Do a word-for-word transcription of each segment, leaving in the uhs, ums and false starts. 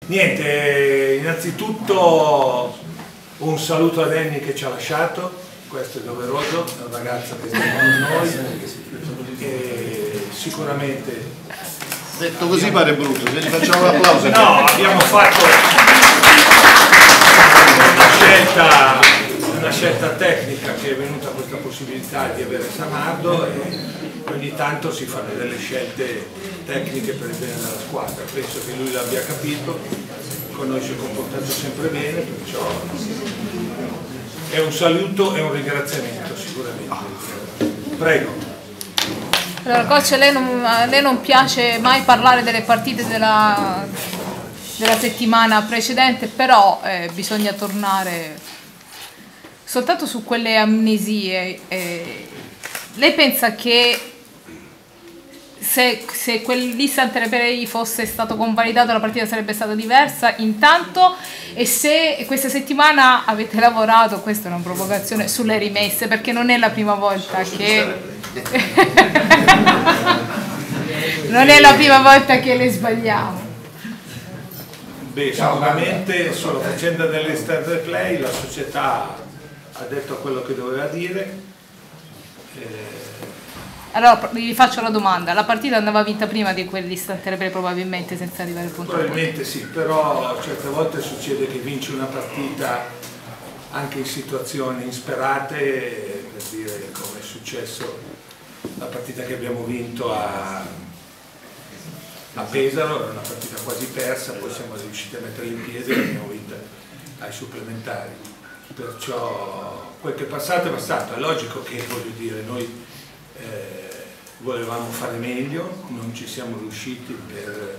Niente, innanzitutto un saluto ad Annie che ci ha lasciato, questo è doveroso, è una ragazza che sta con noi e sicuramente... Detto così pare brutto, se gli facciamo un applauso. No, abbiamo fatto una scelta, una scelta tecnica che è venuta questa possibilità di avere Samardo e ogni tanto si fanno delle scelte tecniche per il bene della squadra. Penso che lui l'abbia capito, con noi si è comportato sempre bene, perciò è un saluto e un ringraziamento sicuramente. Prego. Allora, coach, lei non, a lei non piace mai parlare delle partite della, della settimana precedente, però eh, bisogna tornare soltanto su quelle amnesie. Eh, lei pensa che se, se quell'Instant Replay fosse stato convalidato la partita sarebbe stata diversa intanto, e se questa settimana avete lavorato, questa è una provocazione, sulle rimesse, perché non è la prima volta che non è la prima volta che le sbagliamo. Beh, sicuramente sulla faccenda dell'Instant Replay la società ha detto quello che doveva dire. Eh, Allora vi faccio la domanda: la partita andava vinta prima di quell'Instant Replay probabilmente, senza arrivare al punto? Probabilmente sì, però certe volte succede che vinci una partita anche in situazioni insperate, per dire come è successo la partita che abbiamo vinto a, a Pesaro, era una partita quasi persa, poi siamo riusciti a metterla in piedi e l'abbiamo vinta ai supplementari. Perciò quel che è passato è passato, è logico che, voglio dire, noi eh, volevamo fare meglio, non ci siamo riusciti per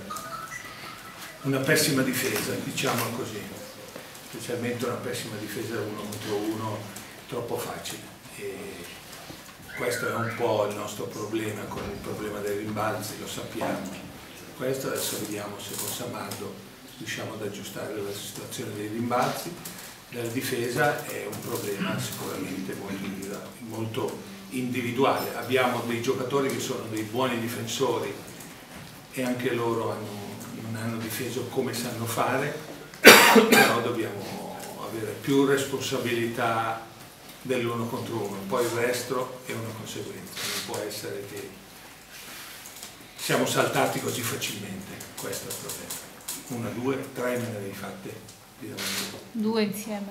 una pessima difesa, diciamo così, specialmente una pessima difesa uno contro uno troppo facile. E questo è un po' il nostro problema con il problema dei rimbalzi, lo sappiamo. Questo adesso vediamo se con Samardo riusciamo ad aggiustare la situazione dei rimbalzi. La difesa è un problema sicuramente molto, molto individuale. Abbiamo dei giocatori che sono dei buoni difensori e anche loro hanno, non hanno difeso come sanno fare, però dobbiamo avere più responsabilità dell'uno contro uno, poi il resto è una conseguenza, non può essere che siamo saltati così facilmente, questo è il problema. Una, due, tre me ne avevi fatte? Due insieme.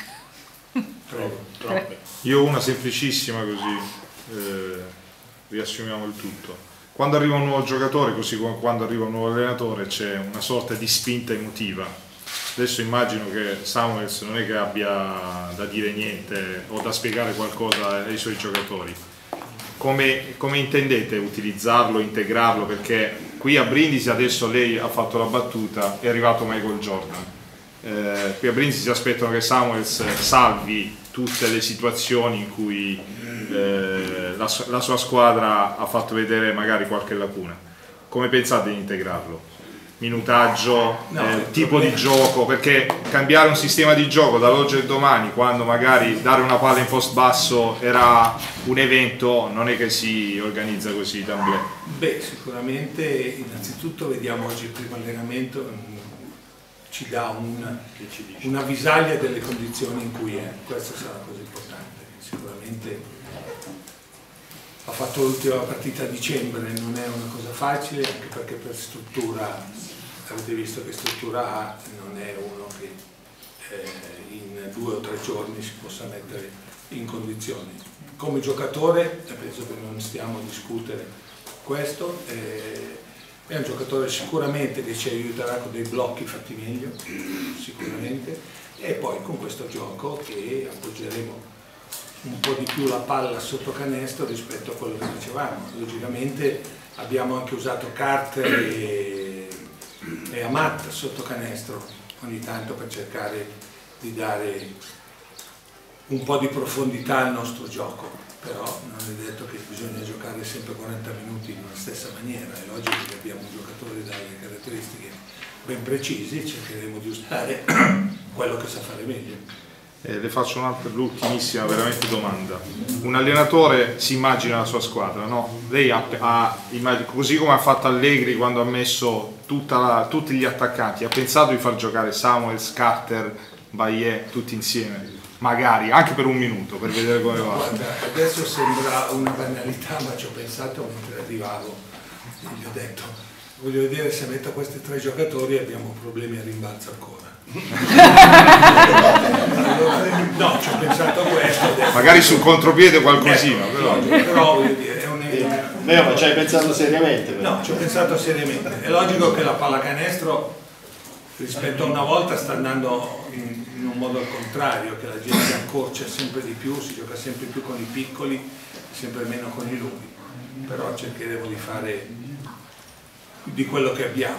Prego. Troppe. Io una semplicissima, così eh, riassumiamo il tutto. Quando arriva un nuovo giocatore, così come quando arriva un nuovo allenatore, c'è una sorta di spinta emotiva. Adesso immagino che Samuels non è che abbia da dire niente o da spiegare qualcosa ai suoi giocatori. Come, come intendete utilizzarlo, integrarlo? Perché qui a Brindisi adesso lei ha fatto la battuta, è arrivato Michael Jordan. Eh, qui a Brindisi si aspettano che Samuels salvi tutte le situazioni in cui eh, la, la sua squadra ha fatto vedere magari qualche lacuna. Come pensate di integrarlo? Minutaggio, no, eh, tipo di gioco, perché cambiare un sistema di gioco dall'oggi al domani, quando magari dare una palla in post basso era un evento, non è che si organizza così d'amblè. Beh, sicuramente innanzitutto vediamo oggi il primo allenamento, ci dà un, una visaglia delle condizioni in cui è, questa sarà una cosa importante. Sicuramente ha fatto l'ultima partita a dicembre, non è una cosa facile, anche perché per struttura, avete visto che struttura ha, non è uno che eh, in due o tre giorni si possa mettere in condizioni. Come giocatore, penso che non stiamo a discutere questo, eh, è un giocatore sicuramente che ci aiuterà con dei blocchi fatti meglio, sicuramente, e poi con questo gioco che appoggeremo un po' di più la palla sotto canestro rispetto a quello che facevamo. Logicamente abbiamo anche usato Carter e, e Amat sotto canestro ogni tanto per cercare di dare un po' di profondità al nostro gioco, però non è detto che bisogna giocare sempre quaranta minuti in una stessa maniera. È logico che abbiamo un giocatore dalle caratteristiche ben precisi, cercheremo di usare quello che sa fare meglio. Eh, le faccio un'altra, l'ultimissima veramente domanda. Un allenatore si immagina la sua squadra, no? Lei ha, ha così come ha fatto Allegri quando ha messo tutta la, tutti gli attaccanti, ha pensato di far giocare Samuels, Carter, Baillet tutti insieme, magari anche per un minuto, per vedere come va. Guarda, adesso sembra una banalità, ma ci ho pensato mentre arrivavo, gli ho detto, voglio vedere se metto questi tre giocatori e abbiamo problemi a rimbalzo ancora. Allora, no, ci ho pensato a questo. Detto, magari sul contropiede qualcosina, ecco, però. però voglio dire, è un... Beh, ma ci hai pensato seriamente? No, ci ho pensato seriamente. È logico che la pallacanestro rispetto a una volta sta andando in, in un modo al contrario, che la gente accorcia sempre di più, si gioca sempre più con i piccoli, sempre meno con i lunghi. Però cercheremo di fare di quello che abbiamo.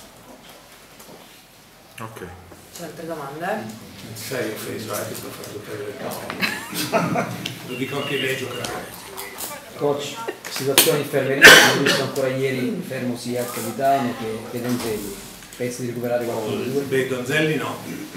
Ok. C'è altre domande? Non sei offeso, eh, che ti ho fatto perdere il campo. Lo dico anche ai miei giocatori. Coach, situazione di Ferverino, abbiamo visto ancora ieri fermo sia Capitano che, che Donzelli. Pensi di recuperare qualcuno di due? Beh, Donzelli no.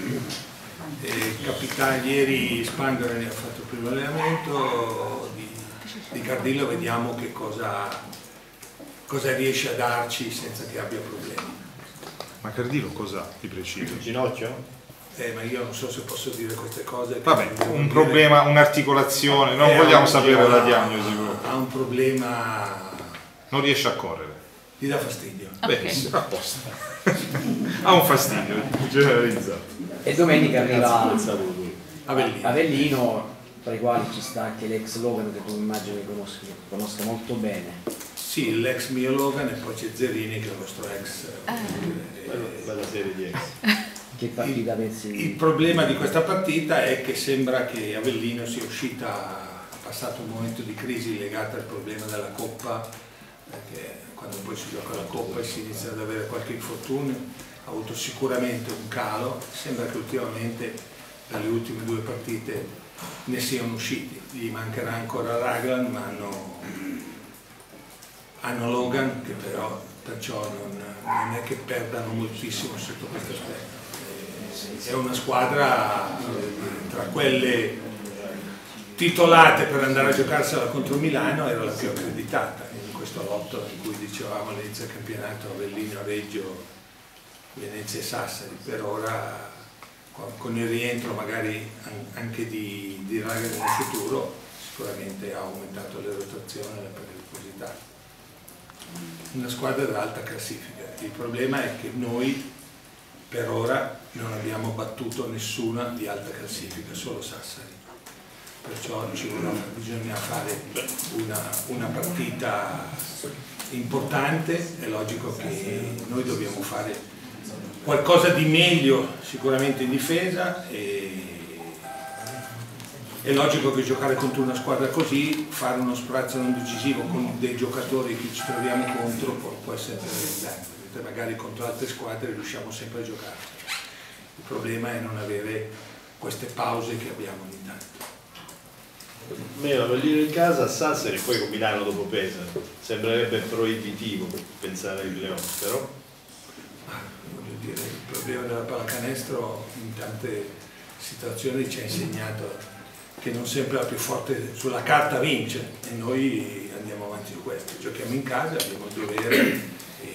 Eh, Capitano ieri Spangher ne ha fatto il primo allenamento, di, di Cardillo vediamo che cosa, cosa riesce a darci senza che abbia problemi. Ma Cardillo cosa di preciso? Il ginocchio? Eh, ma io non so se posso dire queste cose. Vabbè, un problema, un'articolazione, non eh, vogliamo ha, sapere ha, la diagnosi. Ha un problema, Non riesce a correre. gli dà fastidio. Okay. Beh, apposta. Ha un fastidio generalizzato. E domenica arriva Avellino. Avellino, tra i quali ci sta anche l'ex Logan che tu immagino che conosca, conosca molto bene. Sì, l'ex mio Logan e poi c'è Zerini che è il nostro ex. Bella serie di ex. Che partita il, pensi? il problema di questa partita è che sembra che Avellino sia uscita, ha passato un momento di crisi legata al problema della Coppa, perché quando poi si gioca la Coppa e si inizia ad avere qualche infortunio, ha avuto sicuramente un calo, sembra che ultimamente dalle ultime due partite ne siano usciti, gli mancherà ancora Raglan, ma hanno, hanno Logan che però perciò non, non è che perdano moltissimo sotto questo aspetto. È una squadra tra quelle titolate per andare a giocarsela contro Milano, era la più accreditata in questo lotto in cui dicevamo all'inizio del campionato Avellino, Reggio, Venezia e Sassari. Per ora con il rientro magari anche di, di Raglan nel futuro sicuramente ha aumentato le rotazioni e la pericolosità. Una squadra dell'alta classifica, il problema è che noi per ora non abbiamo battuto nessuna di alta classifica, solo Sassari, perciò ci vorrà, bisogna fare una, una partita importante. È logico che noi dobbiamo fare qualcosa di meglio sicuramente in difesa e è logico che giocare contro una squadra così, fare uno sprazzo non decisivo con dei giocatori che ci troviamo contro può, può essere realizzabile. Magari contro altre squadre riusciamo sempre a giocare. Il problema è non avere queste pause che abbiamo ogni tanto. Meno Avellino in casa, Sassari e poi con Milano dopo pesa. Sembrerebbe proibitivo pensare ai Leoni, però. Ah, voglio dire, il problema della pallacanestro in tante situazioni ci ha insegnato che non sempre la più forte sulla carta vince e noi andiamo avanti su questo. Giochiamo in casa, abbiamo il dovere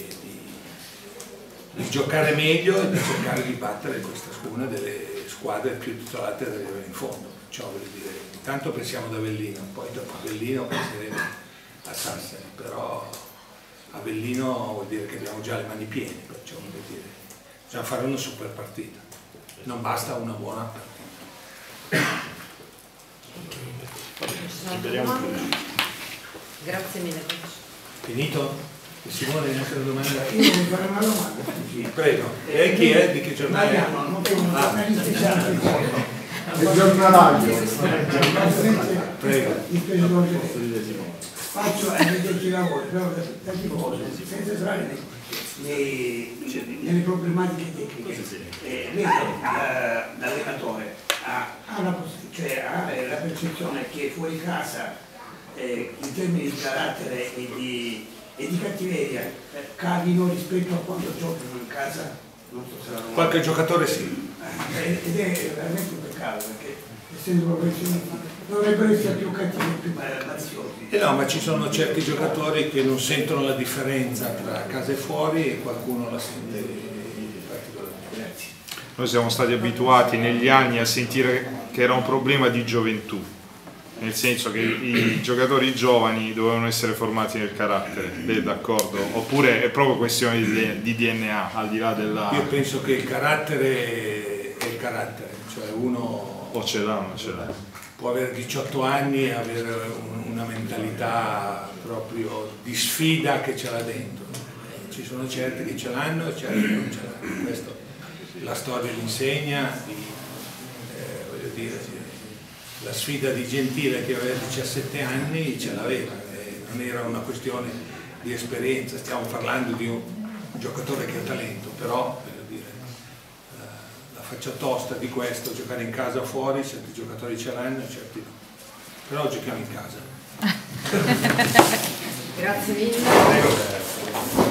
di giocare meglio e di cercare di battere questa una delle squadre più titolate ad arrivare in fondo. Ciò vuol dire, intanto pensiamo ad Avellino, poi dopo Avellino penseremo a Sassari, però Avellino vuol dire che abbiamo già le mani piene, perciò vuol dire bisogna fare una super partita, non basta una buona partita. Grazie mille. Finito? Simone, hai un'altra domanda? Io voglio fare una domanda. Prego. E chi è? Di che giornale? Italiano, non è un giornalista Il giornalaio. Prego. Faccio i lavori, però da tifoso, senza entrare nelle problematiche tecniche. Eh, vedo l'allenatore ha, ha, la, cioè, ha la percezione che fuori casa eh, in termini di carattere e di e di cattiveria eh, calino rispetto a quando giocano in casa, non so se la qualche giocatore sì. Eh, ed è veramente un peccato. scala, perché essendo professionisti dovrebbero essere più cattivi e più maliziosi. Eh no, ma ci sono certi giocatori che non sentono la differenza tra casa e fuori e qualcuno la sente particolarmente. Noi siamo stati abituati negli anni a sentire che era un problema di gioventù, nel senso che i giocatori giovani dovevano essere formati nel carattere, lei d'accordo? Oppure è proprio questione di, di D N A, al di là della... Io penso che il carattere è il carattere, cioè uno o ce l'ha o non ce l'ha. Può avere diciotto anni e avere un, una mentalità proprio di sfida che ce l'ha dentro. Ci sono certi che ce l'hanno e certi che non ce l'hanno. Questo la storia l'insegna, di, eh, voglio dire, la sfida di Gentile che aveva diciassette anni ce l'aveva, eh, non era una questione di esperienza, stiamo parlando di un giocatore che ha talento, però voglio dire, la, la faccia tosta di questo, giocare in casa o fuori, certi giocatori ce l'hanno e certi no, però giochiamo in casa. Grazie mille. Prego.